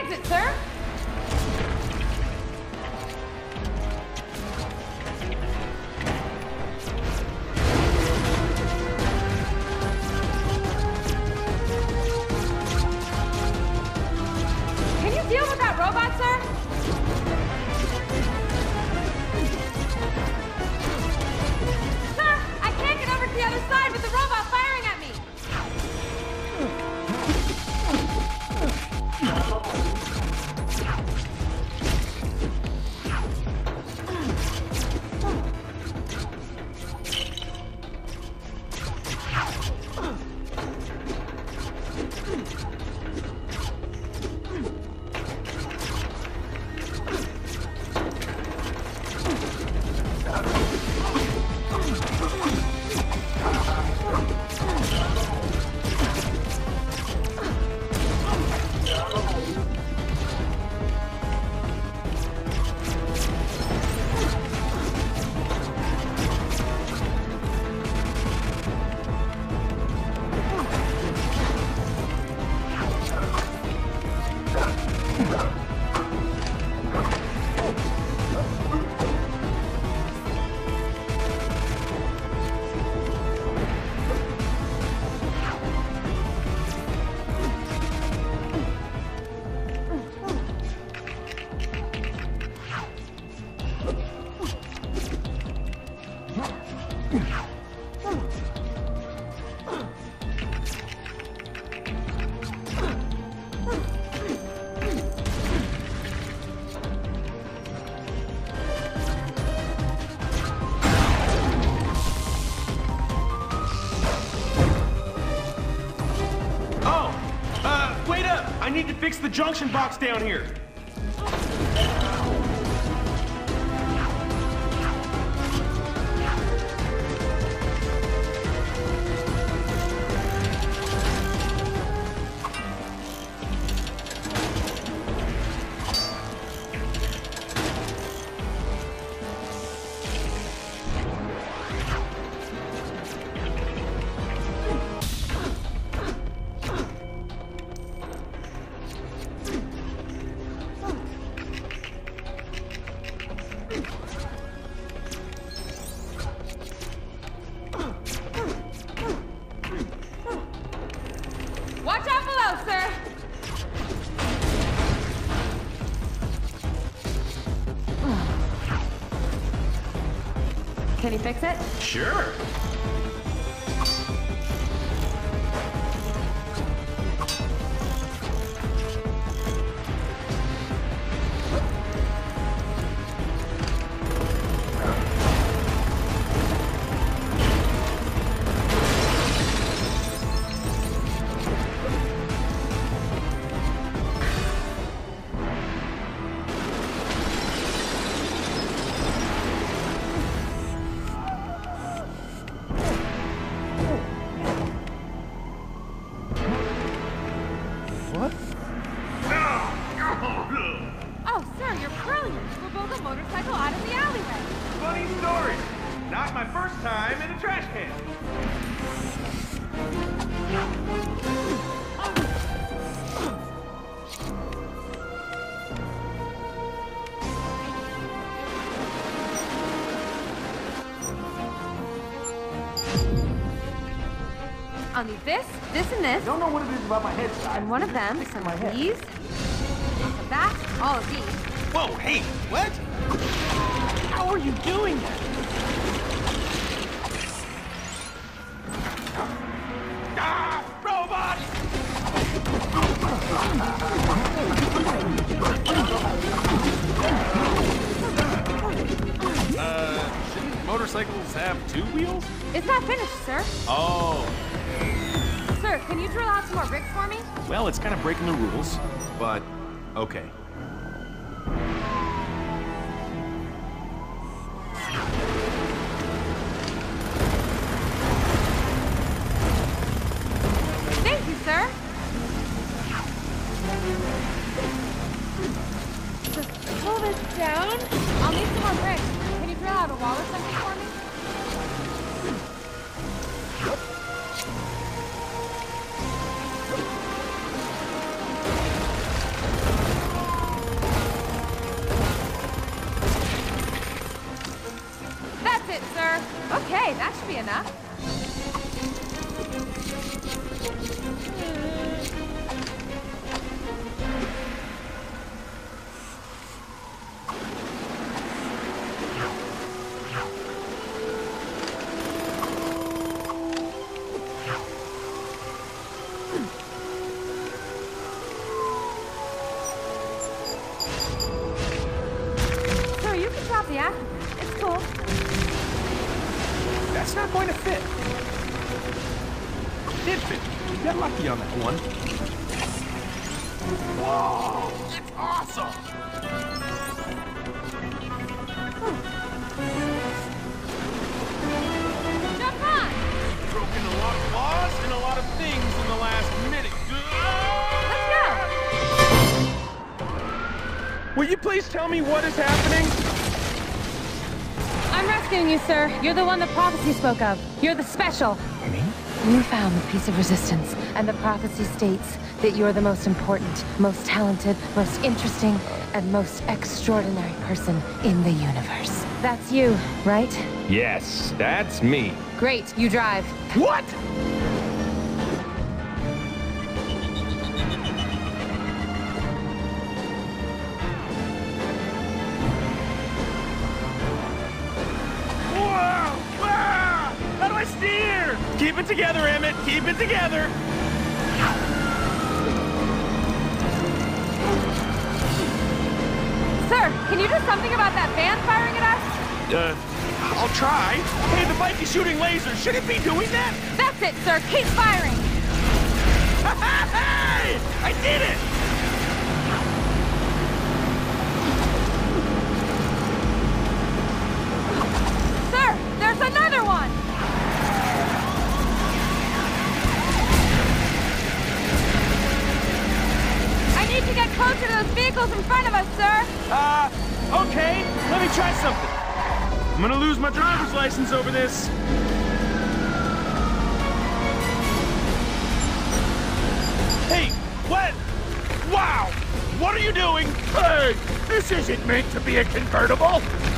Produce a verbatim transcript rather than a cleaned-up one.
exit, sir. Can you deal with that robot, sir? Sir, I can't get over to the other side with the robot firing at me. I need to fix the junction box down here. Watch out below, sir! Can you fix it? Sure. What? Oh, sir, you're brilliant. We'll build a motorcycle out of the alleyway. Funny story. Not my first time in a trash can. I'll need this, this, and this. I don't know what it is about my head, side. And one of them, some my of head. these, some that, all of these. Whoa, hey, what? How are you doing that? Ah, robot! Uh, shouldn't motorcycles have two wheels? It's not finished, sir. Oh. Sir, can you drill out some more bricks for me? Well, it's kind of breaking the rules, but okay. Thank you, sir. Just pull this down. I'll need some more bricks. Can you drill out a wall or something for me? enough. Sir, you can drop the act. It's cool. That's not going to fit. Did fit. You got lucky on that one. Whoa! That's awesome! Jump on! Broken a lot of laws and a lot of things in the last minute. Let's go! Will you please tell me what is happening? I'm rescuing you, sir. You're the one the prophecy spoke of. You're the special. Me? You found the piece of resistance, and the prophecy states that you're the most important, most talented, most interesting, and most extraordinary person in the universe. That's you, right? Yes, that's me. Great, you drive. What? Whoa! Ah! How do I steer? Keep it together, Emmet. Keep it together. Sir, can you do something about that van firing at us? Uh, I'll try. Hey, the bike is shooting lasers. Should it be doing that? That's it, sir. Keep firing. Hey! I did it! Sir, there's another one. I need to get closer to those vehicles in front of us, sir. Uh, okay. Let me try something. I'm gonna lose my driver's license over this. Hey, what? Wow! What are you doing? Hey, this isn't meant to be a convertible.